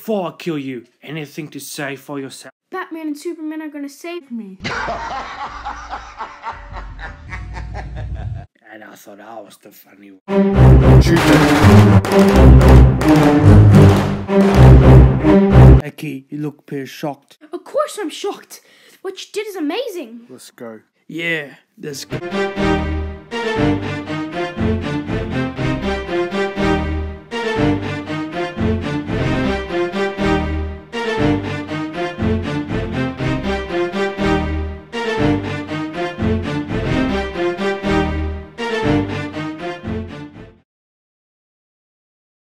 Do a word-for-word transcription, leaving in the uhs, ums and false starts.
before I kill you, anything to say for yourself? Batman and Superman are gonna save me. And I thought I was the funny one. Aki, you look pretty shocked. Of course I'm shocked. What you did is amazing. Let's go. Yeah, let's go.